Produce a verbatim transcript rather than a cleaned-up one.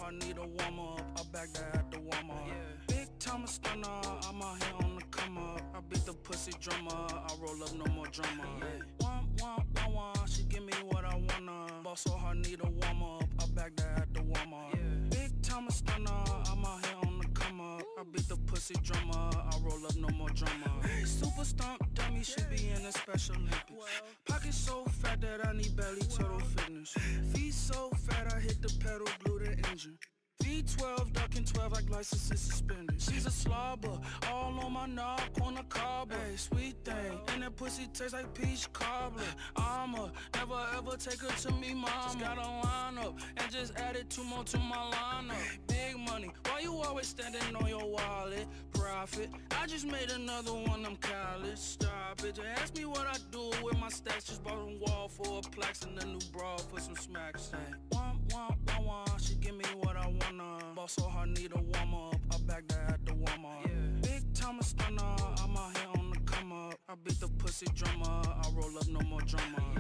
hard, need a warm up. I back that at the warm up. Yeah. Big time a stunner, I'm out here on the come up. I beat the pussy drummer, I roll up no more drama. Yeah. One, one, one, one, she give me what I wanna. Ball so hard, need a warm up. I back that at the warm up. Yeah. Big time a stunner, I'm out here on the come up. I beat the pussy drummer, I roll up no more drama. Super stomp dummy, should be in a Special Olympics. Pocket so fat that I need belly turtle fitness. Feet so fat I hit the pedal, glue the engine. V twelve, ducking twelve like licenses suspended. She's a slobber, all on my knob, corner cobbler. Hey, sweet thing, and that pussy tastes like peach cobbler. I'ma never ever take her to me, mama. Just got a line up, and just added two more to my lineup. Big money, why you always standing on your wallet? Profit, I just made another one, I'm college. Stop it, just ask me what I do with my stacks. Just bought a wall for a plaques and a new bra for some smacks. Hey, one, one, one, one, she give me what I wanna. Ball so hard, need a warm up. I back that at the warm up. Yeah. Big time a stunner, I'm out here on the come up. I beat the pussy drummer, I roll up no more drama.